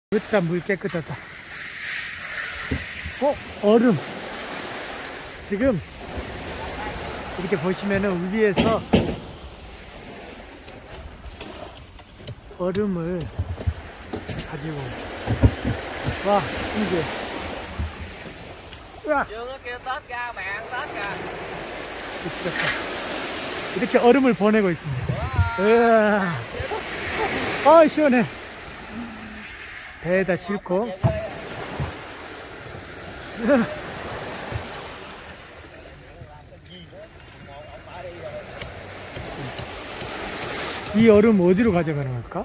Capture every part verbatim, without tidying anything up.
으따 물 깨끗하다. 어? 얼음. 지금 이렇게 보시면은 위에서 얼음을 가지고 와 이제 으악 이렇게 얼음을 보내고 있습니다. 으아. 아 시원해. 배에다 싣고 이 얼음 어디로 가져가는 걸까?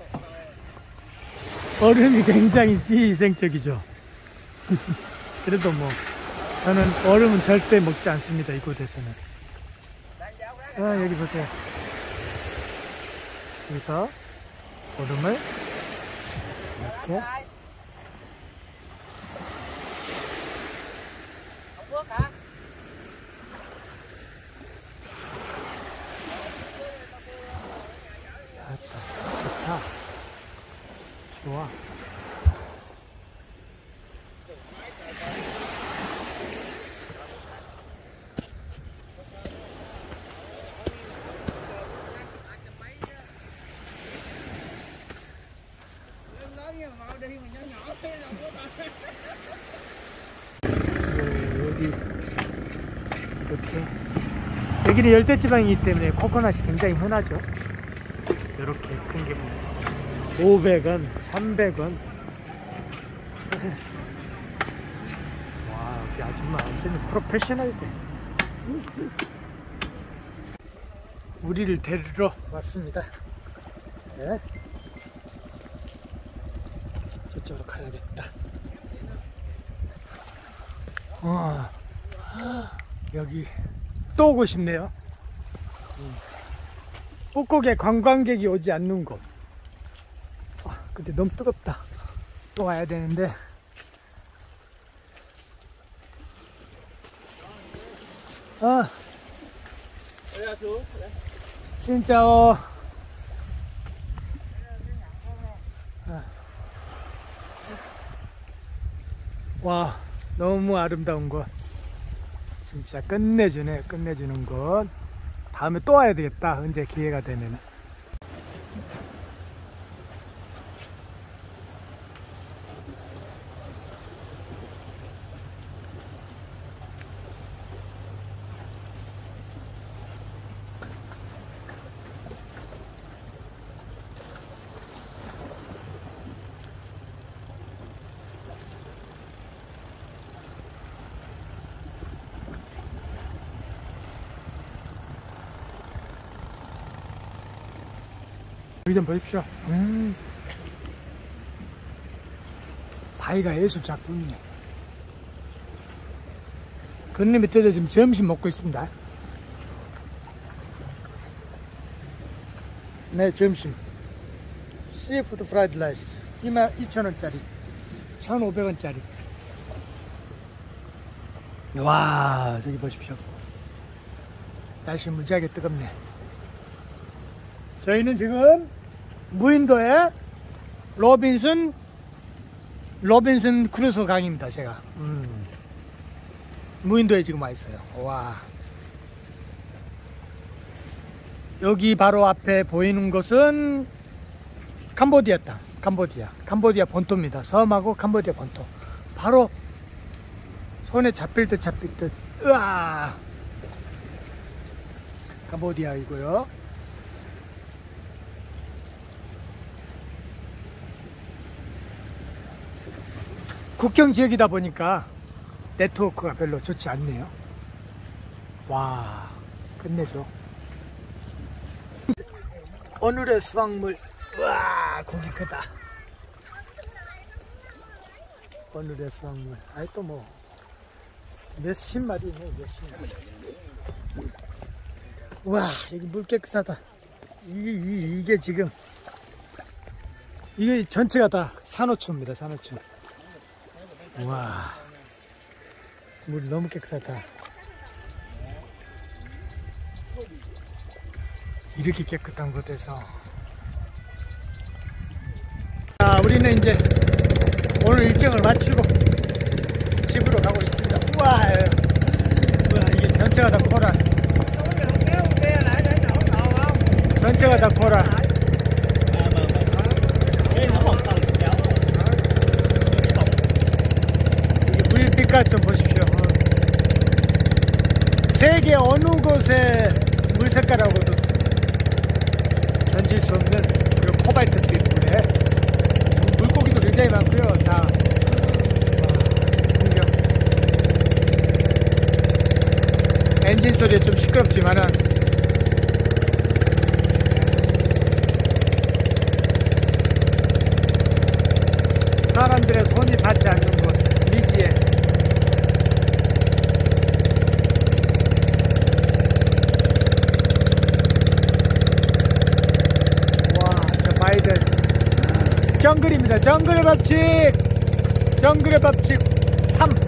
얼음이 굉장히 비위생적이죠. 그래도 뭐 저는 얼음은 절대 먹지 않습니다. 이곳에서는. 아 여기 보세요. 여기서 얼음을 이렇게 좋다. 좋아. 여기 이렇게 여기는 열대지방이기 때문에 코코넛이 굉장히 흔하죠. 이렇게 큰 게 오백 원, 삼백 원. 와, 여기 아줌마 완전히 프로페셔널이네. 우리를 데리러 왔습니다. 네. 저쪽으로 가야겠다. 어, 여기 또 오고 싶네요. 꾹꾹에 관광객이 오지 않는 곳. 아, 근데 너무 뜨겁다. 또 와야 되는데. 아, 진짜오. 아. 와, 너무 아름다운 곳. 진짜 끝내주네. 끝내주는 곳. 다음에 또 와야 되겠다. 언제 기회가 되면. 여기 좀 보십시오. 음. 바위가 예술 작품이네. 건너 밑에서 지금 점심 먹고 있습니다. 네, 점심. 시푸드 프라이드 라이스. 이천 원짜리. 천오백 원짜리. 와, 저기 보십시오. 날씨 무지하게 뜨겁네. 저희는 지금 무인도의 로빈슨 로빈슨 크루즈 강입니다. 제가 음. 무인도에 지금 와 있어요. 와, 여기 바로 앞에 보이는 것은 캄보디아 땅, 캄보디아 캄보디아 본토입니다. 섬하고 캄보디아 본토. 바로 손에 잡힐 듯 잡힐 듯. 으아, 캄보디아이고요. 국경 지역이다 보니까 네트워크가 별로 좋지 않네요. 와, 끝내줘. 오늘의 수확물. 와, 고기 크다. 오늘의 수확물. 아이 또 뭐 몇십 마리네. 몇십 마리. 와, 여기 물 깨끗하다. 이게, 이게, 이게 지금 이게 전체가 다 산호초입니다. 산호초. 와, 물 너무 깨끗하다. 이렇게 깨끗한 곳에서 자, 우리는 이제 전체가 다 코랄. 이 물빛깔 좀 보십시오. 세계 어느 곳의 물 색깔하고도 견질 수 없는 그 코발트빛 물에 물고기도 굉장히 많고요. 다 풍경. 엔진 소리에 좀 시끄럽지만은 사람들의 손이 닿지 않는 곳, 미지에. 와, 저 바이든. 정글입니다. 정글의 법칙. 정글의 법칙 삼.